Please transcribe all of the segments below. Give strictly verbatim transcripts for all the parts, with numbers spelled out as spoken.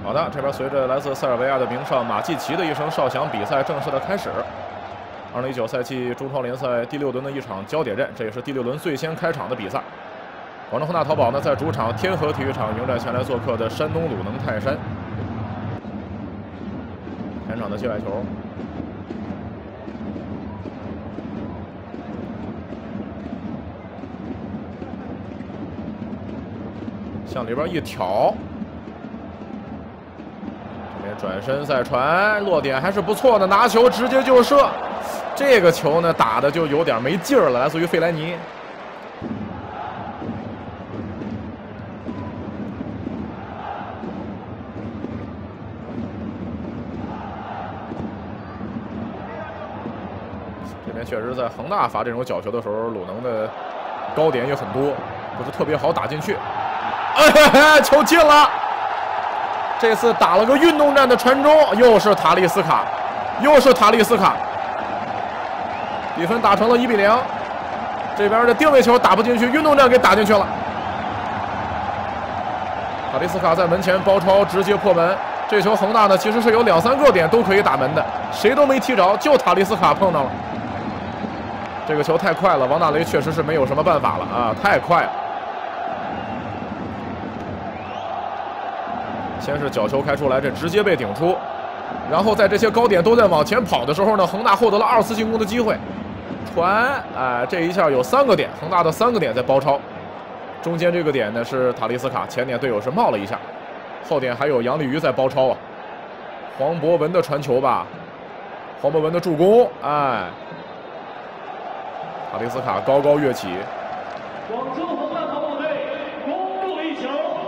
好的，这边随着来自塞尔维亚的名少马季奇的一声哨响，比赛正式的开始。二零一九赛季中超联赛第六轮的一场焦点战，这也是第六轮最先开场的比赛。广州恒大淘宝呢，在主场天河体育场迎战前来做客的山东鲁能泰山。前场的界外球，向里边一挑。 转身再传，落点还是不错的，拿球直接就射。这个球呢打的就有点没劲儿了，来自于费莱尼。这边确实在恒大罚这种角球的时候，鲁能的高点也很多，不是特别好打进去。哎，球进了。 这次打了个运动战的传中，又是塔利斯卡，又是塔利斯卡，比分打成了一比零。这边的定位球打不进去，运动战给打进去了。塔利斯卡在门前包抄，直接破门。这球恒大呢其实是有两三个点都可以打门的，谁都没踢着，就塔利斯卡碰到了。这个球太快了，王大雷确实是没有什么办法了啊，太快了。 先是角球开出来，这直接被顶出，然后在这些高点都在往前跑的时候呢，恒大获得了二次进攻的机会，传，哎，这一下有三个点，恒大的三个点在包抄，中间这个点呢是塔利斯卡，前点队友是冒了一下，后点还有杨立瑜在包抄啊，黄博文的传球吧，黄博文的助攻，哎，塔利斯卡高高跃起。 广州恒大淘宝队攻入一球，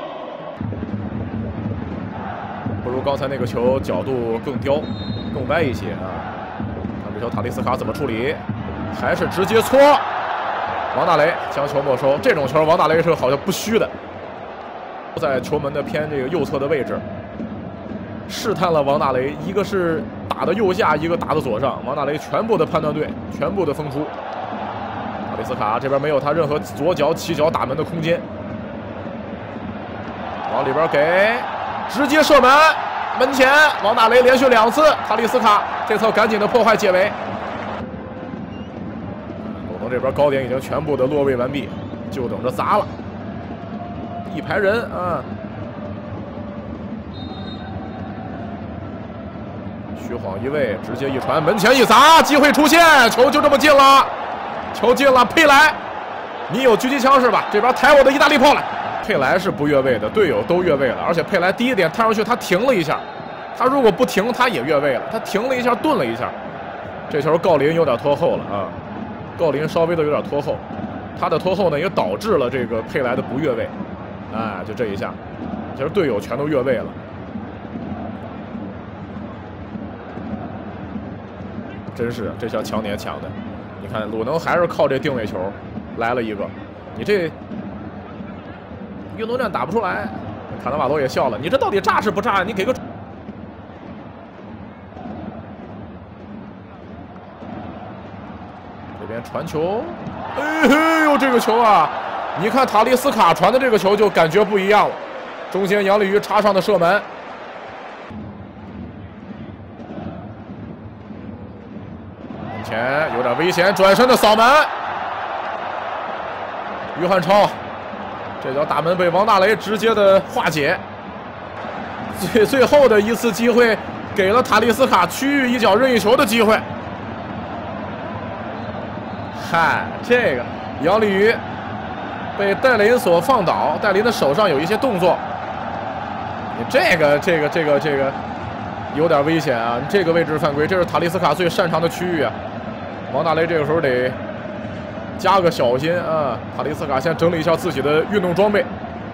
不如刚才那个球角度更刁、更歪一些啊！看这球塔利斯卡怎么处理，还是直接搓。王大雷将球没收，这种球王大雷是好像不虚的，在球门的偏这个右侧的位置，试探了王大雷，一个是打的右下，一个打的左上，王大雷全部的判断对，全部的封出。塔利斯卡这边没有他任何左脚起脚打门的空间，往里边给。 直接射门，门前王大雷连续两次，塔利斯卡这次赶紧的破坏解围。鲁能这边高点已经全部的落位完毕，就等着砸了。一排人啊，虚晃一位，直接一传，门前一砸，机会出现，球就这么进了，球进了，佩莱，你有狙击枪是吧？这边抬我的意大利炮来。 佩莱是不越位的，队友都越位了，而且佩莱第一点探上去，他停了一下，他如果不停，他也越位了，他停了一下，顿了一下，这球郜林有点拖后了啊，郜林稍微的有点拖后，他的拖后呢也导致了这个佩莱的不越位，哎，就这一下，其实队友全都越位了，真是这下抢点抢的，你看鲁能还是靠这定位球来了一个，你这。 运动战打不出来，卡纳瓦罗也笑了。你这到底炸是不炸？你给个。这边传球，哎呦，这个球啊！你看塔利斯卡传的这个球就感觉不一样了。中间杨立瑜插上的射门，门前有点危险，转身的扫门，于汉超。 这脚打门被王大雷直接的化解，最最后的一次机会给了塔利斯卡区域一脚任意球的机会。嗨，这个杨立瑜被戴林所放倒，戴林的手上有一些动作，你这个这个这个这个有点危险啊！这个位置犯规，这是塔利斯卡最擅长的区域啊！王大雷这个时候得。 加个小心啊！塔利斯卡先整理一下自己的运动装备。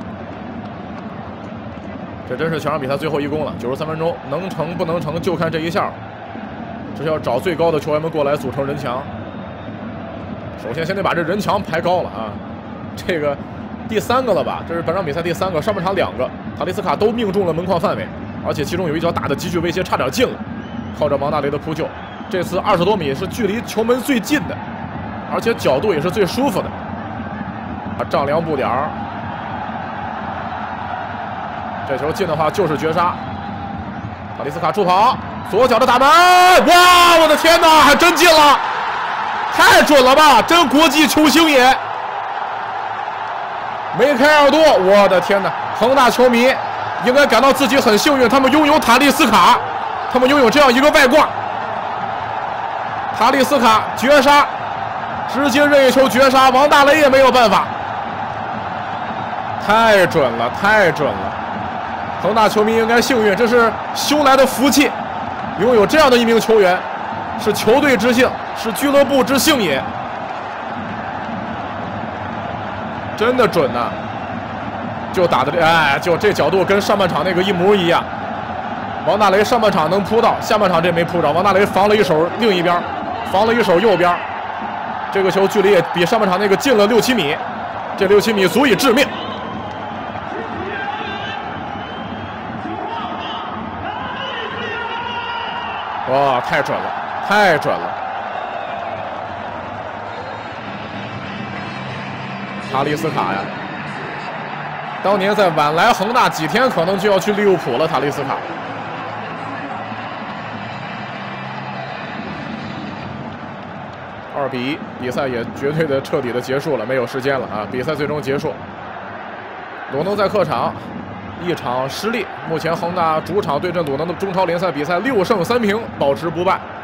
这真是全场比赛最后一攻了，九十三分钟能成不能成就看这一下。这是要找最高的球员们过来组成人墙。首先先得把这人墙排高了啊！这个第三个了吧？这是本场比赛第三个，上半场两个，塔利斯卡都命中了门框范围，而且其中有一脚打的极具威胁，差点进了。靠着王大雷的扑救，这次二十多米是距离球门最近的。 而且角度也是最舒服的，丈量步点儿，这球进的话就是绝杀。 塔利斯卡助跑，左脚的打门，哇！我的天哪，还真进了，太准了吧！真国际球星也。梅开二度，我的天哪！恒大球迷应该感到自己很幸运，他们拥有塔利斯卡，他们拥有这样一个外挂。塔利斯卡绝杀，直接任意球绝杀，王大雷也没有办法。太准了，太准了！恒大球迷应该幸运，这是修来的福气，拥有这样的一名球员，是球队之幸，是俱乐部之幸也。真的准呐、啊！就打的这，哎，就这角度跟上半场那个一模一样。王大雷上半场能扑到，下半场这没扑着。王大雷防了一手另一边，防了一手右边，这个球距离也比上半场那个近了六七米，这六七米足以致命。哇，太准了，太准了！塔利斯卡呀，当年在晚来恒大几天，可能就要去利物浦了。塔利斯卡，二比一，比赛也绝对的彻底的结束了，没有时间了啊！比赛最终结束，鲁能在客场一场失利，目前恒大主场对阵鲁能的中超联赛比赛六胜三平，保持不败。